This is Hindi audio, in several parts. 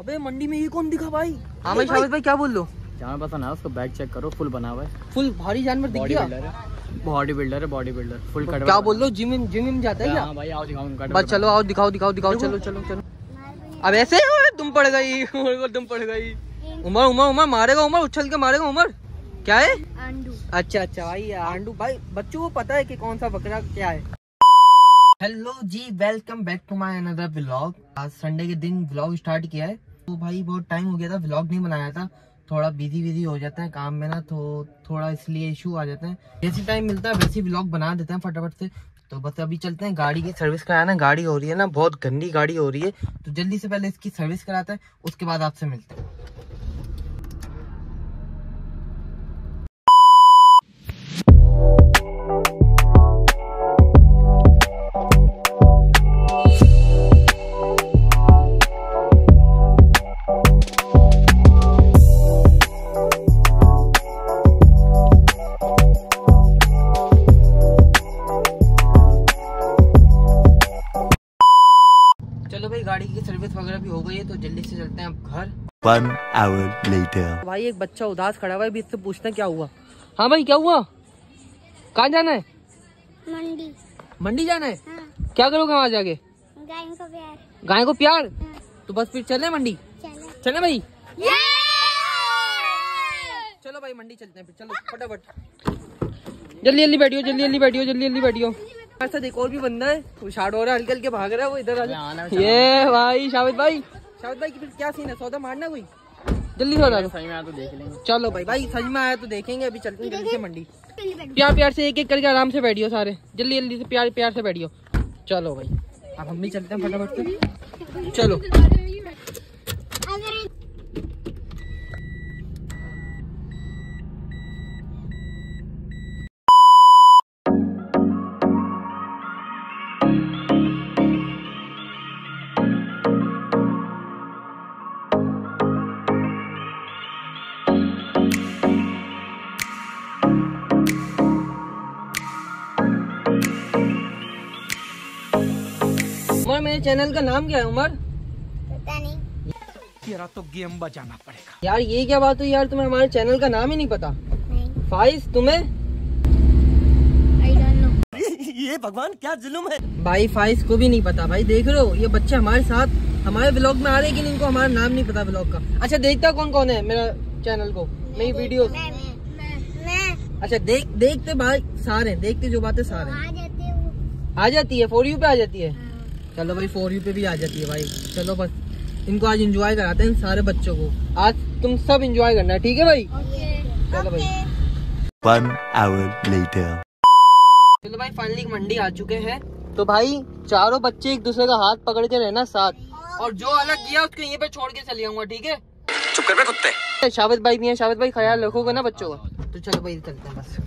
अबे मंडी में ये कौन दिखा भाई? हाँ भाई शाबाश भाई, क्या बोल लो? जानवर पसंद है उसको, बैग चेक करो, फुल बना हुआ है, फुल भारी जानवर दिख गया। बॉडी बिल्डर है, बॉडी बिल्डर फुल कट। क्या बोल लो, जिम जाता है क्या? हाँ भाई आओ दिखाओ, बस चलो आओ दिखाओ, चलो। अब ऐसे तुम पड़ गई, तुम पड़ गई। उमर मारेगा, उमर उछल के मारेगा। उमर क्या है? आंडू। अच्छा भाई आंडू भाई, बच्चों को पता है कि कौन सा बकरा क्या है। हेलो जी, welcome back to my another vlog. आज संडे के दिन व्लॉग स्टार्ट किया है। तो भाई बहुत टाइम हो गया था व्लॉग नहीं बनाया था, थोड़ा बिजी हो जाता है काम में ना, तो थोड़ा इसलिए इशू आ जाते हैं। जैसे टाइम मिलता है वैसे व्लॉग बना देते हैं फटाफट से। तो बस अभी चलते हैं, गाड़ी की सर्विस कराना। गाड़ी हो रही है ना, बहुत गंदी गाड़ी हो रही है, तो जल्दी से पहले इसकी सर्विस कराते हैं, उसके बाद आपसे मिलते हैं। चलो भाई, गाड़ी की सर्विस वगैरह भी हो गई है, तो जल्दी से चलते हैं अब घर। 1 hour later। भाई एक बच्चा उदास खड़ा हुआ है, अभी इससे पूछते हैं क्या हुआ। हाँ भाई क्या हुआ? कहाँ जाना है? मंडी जाना है। हाँ। क्या करोगे वहाँ जाके? गाय को प्यार। गाय को प्यार? हाँ। तो बस फिर चले मंडी। चले भाई, चलो भाई मंडी चलते हैं फिर। चलो फटाफट जल्दी बैठियो। ऐसा एक और भी बंदा है, वो शार्ट हो रहा है, हल्के भाग रहा है, वो इधर आ जा। ये भाई शाबित भाई की फिर क्या सीन है? सौदा मारना कोई? जल्दी सौदा सही में आया तो देख लेंगे। चलो भाई सच में आया तो देखेंगे। अभी चलते हैं जल्दी से मंडी। प्यार से एक करके आराम से बैठियो सारे, जल्दी से प्यार से बैठियो। चलो भाई अब हम भी चलते हैं फटाफट से। चलो उमर, मेरे चैनल का नाम क्या है उमर? पता नहीं। तेरा तो गेम बजाना पड़ेगा यार। ये क्या बात हुई यार, तुम्हें हमारे चैनल का नाम ही नहीं पता? नहीं। फाइज तुम्हें? I don't know। ये भगवान क्या जुल्म है। भाई फाइज को भी नहीं पता। भाई देख रहे हो, ये बच्चे हमारे साथ हमारे ब्लॉग में आ रहे हैं, लेकिन इनको हमारा नाम नहीं पता ब्लॉग का। अच्छा देखता कौन है मेरा चैनल को, मेरी वीडियो? मैं अच्छा देखते भाई सारे, देखते जो बातें सारे आ जाती है, फॉर यू पे आ जाती है। चलो भाई फॉर यू पे भी आ जाती है भाई। चलो बस इनको आज एंजॉय कराते हैं, इन सारे बच्चों को। आज तुम सब एंजॉय करना है, ठीक है भाई? चलो भाई 1 hour later। चलो भाई फाइनली मंडी आ चुके हैं। तो भाई चारों बच्चे एक दूसरे का हाथ पकड़ के रहना साथ, और जो अलग गया उसको यहीं पे छोड़ के चले जाऊंगा, ठीक है? चुप कर बे कुत्ते। शाबित भाई भी है, शाबित भाई ख्याल रखोगे ना बच्चों का। तो चलो भाई चलते हैं बस।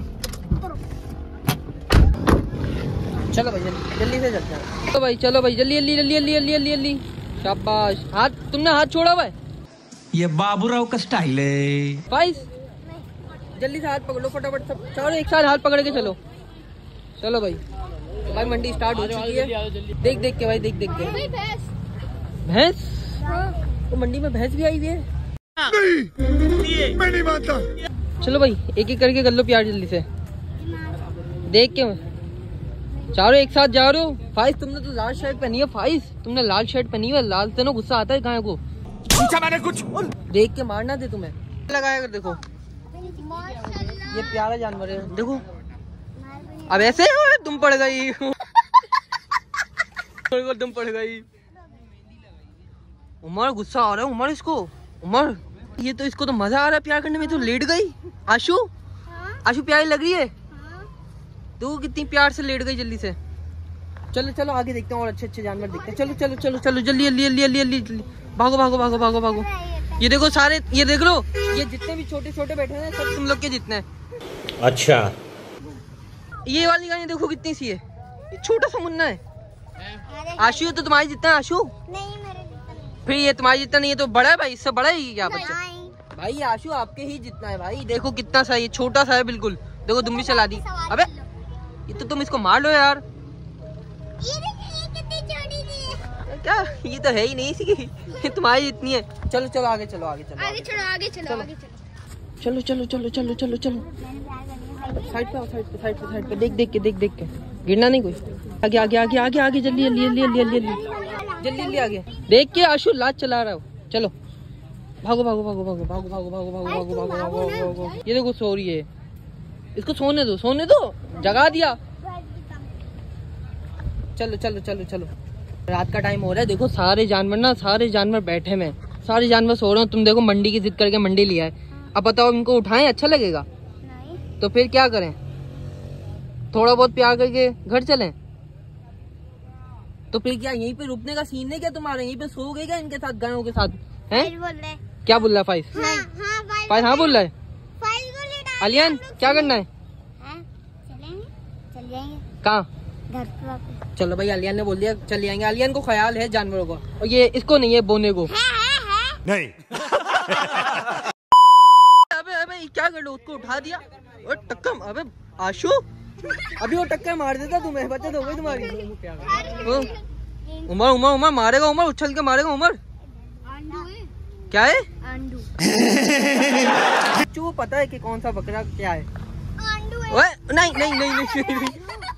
चलो भाई जल्दी से चलते हैं। तो भाई चलो भाई जल्दी। शाबाश। हाथ तुमने हाथ छोड़ा हुआ है? ये बाबूराव का स्टाइल है। फाइज जल्दी से हाथ पकड़ो फटाफट, सब चारों एक साथ हाथ पकड़ के चलो। चलो भाई भाई मंडी स्टार्ट हो चुकी है। देख के भाई, देख के। भैंस? तो मंडी में भैंस भी आई हुई है? मैं नहीं मानता। चलो भाई एक करके कर लो प्यार जल्दी से। देख के चारों एक साथ जा रहे हो। फाइज तुमने तो लाल शर्ट पहनी है। फाइज तुमने लाल शर्ट पहनी है, लाल से ना गुस्सा आता है गाय को। पूछा मैंने कुछ? देख के मारना दे तुम्हें। लगाया कर देखो, ये प्यारा जानवर है, देखो। अब ऐसे तुम पड़ गई। तुम पड़ गई। उमर गुस्सा आ रहा है उमर इसको। उमर ये तो इसको तो मजा आ रहा है प्यार करने में, तो लेट गई। आशु प्यारी लग रही है। तू कितनी प्यार से लेट गई जल्दी से। चलो आगे देखते हैं और अच्छे जानवर देखते हैं। चलो जल्दी भागो। ये देखो सारे, ये देख लो, ये जितने भी छोटे बैठे हैं सब तुम लोग के जितने हैं। अच्छा ये वाली गाय देखो कितनी सी है, ये छोटा सा मुन्ना है। आशु तो तुम्हारी जितना है। आशु नहीं, मेरे जितना नहीं। फिर ये तुम्हारी जितना नहीं है तो बड़ा है भाई, इससे बड़ा है ये क्या बच्चा? भाई आशु आपके ही जितना है भाई। देखो कितना सा, ये छोटा सा है बिल्कुल। देखो तुम भी चला दी। अबे ये तो तुम इसको मार लो यार। ये कितनी छोटी सी है। क्या ये तो है ही नहीं इसकी तुम्हारी इतनी है। चलो चलो आगे चलो आगे चलो आगे चलो आगे चलो आगे चलो चलो चलो चलो चलो चलो चलो साइड पे साइड पे देख के गिरना नहीं कोई। आगे आगे आगे आगे आगे जल्दी जल्दी जल्दी जल्दी जल्दी जल्दी जल्दी आगे देख के आशु लाज चला रहा हो। चलो भागो भागो भागो भागो भागो भागो भागो भागो भागो भागो भागो भागो। ये देखो सो रही है, इसको सोने दो जगा दिया। चलो चलो चलो चलो रात का टाइम हो रहा है। देखो सारे जानवर बैठे में, सारे जानवर सो रहे हो। तुम देखो मंडी की जिद करके मंडी लिया है। अब बताओ इनको उठाएं अच्छा लगेगा? नहीं। तो फिर क्या करें? थोड़ा बहुत प्यार करके घर चलें? तो फिर क्या यहीं पे रुकने का सीन है क्या तुम्हारा? यहीं पे सो गए क्या इनके साथ, गायों के साथ? हैं? क्या बोल रहा है फाइज? फाइज हाँ बोल रहा है। अलियान क्या करना है? चल जाएंगे कहाँ? घर पे वापस। चलो भाई अलियान ने बोल दिया चल जाएंगे। अलियान को ख्याल है जानवरों का, और ये इसको नहीं है बोने को। नहीं। अबे क्या कर लो, उसको उठा दिया और टक्कर। अबे आशु अभी वो टक्कर मार देता तुम्हें, बचत हो गई तुम्हारी। उमर मारेगा, उमर उछल के मारेगा। उमर क्या है? आंडू। को पता है कि कौन सा बकरा क्या है? आंडू है। ओए नहीं।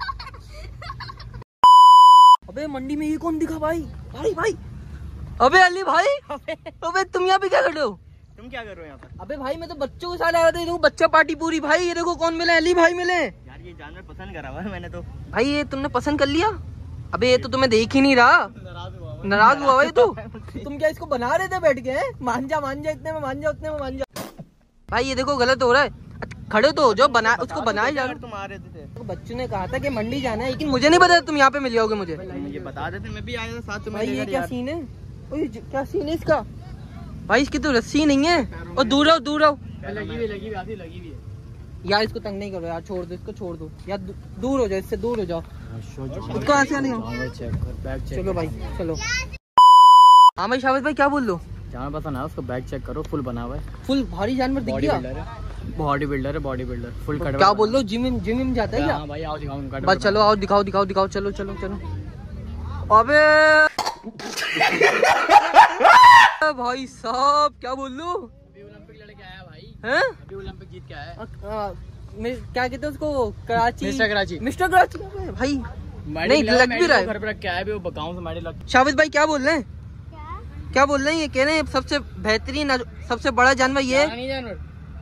अबे मंडी में ये कौन दिखा भाई? भाई अबे अली भाई, अबे तुम यहाँ पे क्या कर रहे हो? तुम क्या कर रहे हो यहाँ पर? अबे भाई मैं तो बच्चों के साथ आया था। देखो बच्चा पार्टी पूरी। भाई ये देखो कौन मिले, अली भाई मिले। यार ये जानवर पसंद करा हुआ है मैंने तो। भाई ये तुमने पसंद कर लिया? अबे ये तो तुम्हें देख ही नहीं रहा, नाराज हुआ भाई तू। तुम क्या इसको बना रहे थे बैठ के? मान जा इतने में मान जा, उतने में मान जा। भाई ये देखो गलत हो रहा है, खड़े तो हो जाओ, बना उसको बनाए जा। तुम आ रहे थे तो बच्चों ने कहा था कि मंडी जाना है, लेकिन मुझे नहीं पता तुम यहाँ पे मिल जाओगे मुझे। मुझे बता देते, मैं भी आया था साथ में। भाई ये क्या सीन है? ओए क्या सीन है इसका? भाई इसकी तो रस्सी नहीं है। और दूर रहो। लगी हुई है। यार इसको तंग नहीं करो यार, छोड़ दो इसको, छोड़ दो यार। दूर हो जाओ इससे, दूर हो जाओ। उसको ऐसे नहीं हो। चलो भाई चलो। हाँ भाई शाबाश भाई क्या बोल लो? जानवर पसंद है उसको, बैग चेक करो, फुल बना हुआ है। फुल भारी जानवर दिख गया। Body builder full cut. क्या बोल लो? जिम जाता है क्या? हाँ भाई आओ दिखाऊं। बस चलो आओ दिखाओ। चलो। अबे भाई साहब क्या बोल लो? अभी ओलंपिक लड़के आया भाई। हैं? अभी ओलंपिक जीत के आया। क्या कहते हैं उसको? कराची। मिस्टर कराची भाई। नहीं लग भी रहा है। घर पे रख के आया, वो गाँव से मेडल लग। शाबिद भाई क्या बोल रहे हैं? क्या बोल रहे हैं? ये कह रहे हैं सबसे बेहतरीन सबसे बड़ा जानवर ये है। जानवर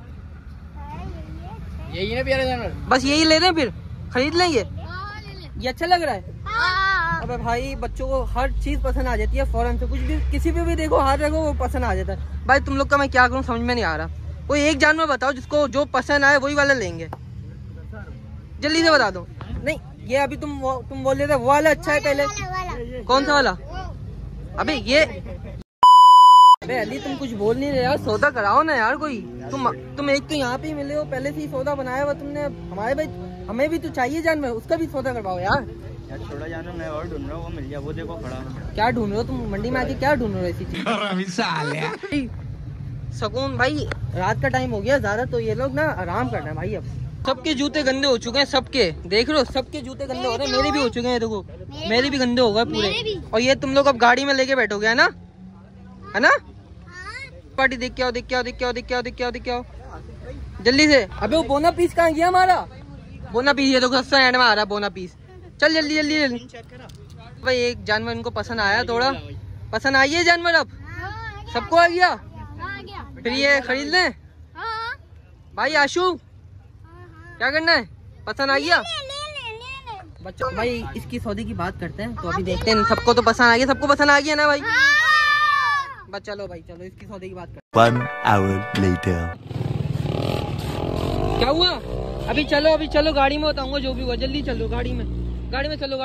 यही है प्यारा जानवर। बस यही ले रहे हैं, फिर खरीद लेंगे। ये अच्छा लग रहा है। अबे भाई बच्चों को हर चीज पसंद आ जाती है फौरन से। कुछ भी किसी पे भी देखो हाथ रखो वो पसंद आ जाता है। भाई तुम लोग का मैं क्या करूं समझ में नहीं आ रहा। कोई एक जानवर बताओ जिसको जो पसंद आए वही वाला लेंगे। जल्दी से बता दो। नहीं ये अभी तुम बोल रहे थे वो वाला अच्छा है पहले। कौन सा वाला? अबे ये अबे अली तुम कुछ बोल नहीं रहे यार, सौदा कराओ ना यार कोई। तुम एक तो यहाँ पे ही मिले हो, पहले से ही सौदा बनाया हुआ तुमने। हमारे भाई हमें भी तो चाहिए जानवर, उसका भी सौदा करवाओ यार। थोड़ा जानवर मैं और ढूंढ रहा हूँ, वो मिल गया। वो देखो खड़ा। क्या ढूंढ रहे हो तुम? मंडी में आके क्या ढूंढ रहे हो ऐसी चीज? सुकून भाई रात का टाइम हो गया ज्यादा, तो ये लोग ना आराम करना है भाई। अब सबके जूते गंदे हो चुके हैं, सबके देख रहे हो, सबके जूते गंदे हो रहे हैं। मेरे भी हो चुके हैं, देखो मेरे भी गंदे हो गए पूरे। और ये तुम लोग अब गाड़ी में लेके बैठोगे है ना? पार्टी देख के आओ जल्दी से। अबे वो बोना पीस कहाँ गया हमारा? बोना पीस ये देखो सस्ता एंड में आ रहा है बोना पीस। चल जल्दी। भाई एक जानवर इनको पसंद आया, थोड़ा पसंद आई है जानवर। अब सबको आ गया, फिर ये खरीद लें। भाई आशु क्या करना है? पसंद आ गया बच्चों? भाई इसकी सौदे की बात करते हैं, तो अभी देखते हैं। सबको तो पसंद आ गया, सबको पसंद आ गया ना भाई? बस चलो भाई चलो इसकी सौदे की बात करते हैं। 1 hour later. क्या हुआ? अभी चलो गाड़ी में बताऊंगा जो भी हुआ। जल्दी चलो गाड़ी में चलो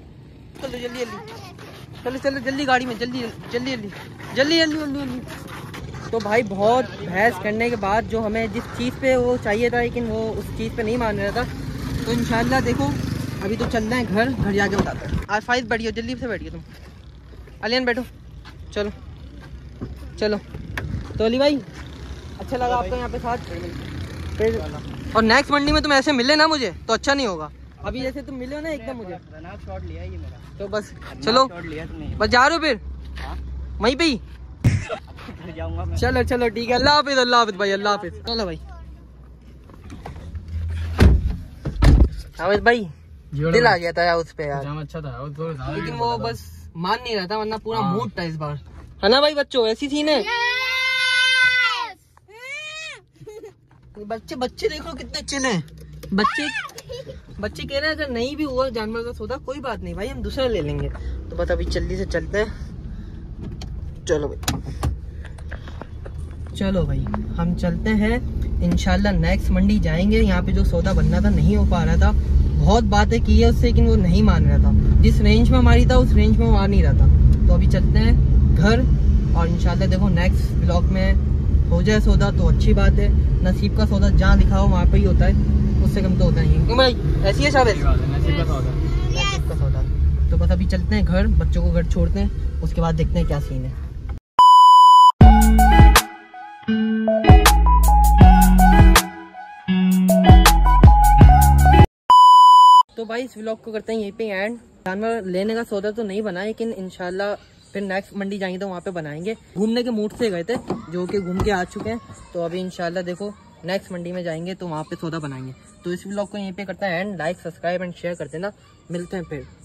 जल्दी गाड़ी में जल्दी। तो भाई बहुत बहस करने के बाद जो हमें जिस चीज़ पे वो चाहिए था, लेकिन वो उस चीज़ पे नहीं मान रहा था, तो इंशाल्लाह देखो अभी तो चलना है घर जाके बताते हैं। आज फाइज बैठिए, जल्दी से बैठिए तुम। अलियन बैठो, चलो। तो अली भाई अच्छा लगा आपका यहाँ पे साथ। फिर और नेक्स्ट मंडी में तुम ऐसे मिले ना मुझे तो अच्छा नहीं होगा। अभी जैसे तुम मिले हो ना एकदम मुझे, रनआउट शॉट लिया ये मेरा। तो बस चलो, शॉट लिया तुमने। बस जा रहे हो फिर हाँ? वहीं पे ही? घर जाऊंगा मैं। चलो चलो ठीक है, अल्लाह हाफिज भाई, अल्लाह हाफिज। चलो भाई हाफिज भाई, दिल आ गया था यार उस पे यार, अच्छा था वो, लेकिन वो बस मान नहीं रहा था, वरना पूरा मूड था इस बार, है ना भाई बच्चों? ऐसी सीन है। बच्चे बच्चे देख लो कितने चिल हैं। बच्चे कह रहे हैं अगर नहीं भी हुआ जानवर का सौदा कोई बात नहीं भाई, हम दूसरा ले लेंगे। तो बस अभी जल्दी से चलते हैं। चलो भाई हम चलते हैं, इंशाल्लाह नेक्स्ट मंडी जाएंगे। यहाँ पे जो सौदा बनना था नहीं हो पा रहा था, बहुत बातें की है उससे, लेकिन वो नहीं मान रहा था। जिस रेंज में हमारी था उस रेंज में वो आ नहीं रहा था। तो अभी चलते हैं घर, और इंशाल्लाह देखो नेक्स्ट ब्लॉग में हो जाए सौदा तो अच्छी बात है। नसीब का सौदा जहाँ लिखा हो वहाँ पे ही होता है, उससे कम तो होता नहीं है। क्यों भाई ऐसी है शायद नसीब का सौदा। तो बस अभी चलते हैं घर, बच्चों को घर छोड़ते हैं, उसके बाद देखते हैं क्या सीन है। तो भाई इस व्लॉग को करते हैं यहीं पे एंड। जानवर लेने का सौदा तो नहीं बना, लेकिन इंशाल्लाह फिर नेक्स्ट मंडी जाएंगे तो वहाँ पे बनाएंगे। घूमने के मूड से गए थे, जो कि घूम के आ चुके हैं। तो अभी इंशाल्लाह देखो नेक्स्ट मंडी में जाएंगे तो वहाँ पे सौदा बनाएंगे। तो इस व्लॉग को यहीं पे करते हैं end. Like subscribe and share कर देना, मिलते हैं फिर।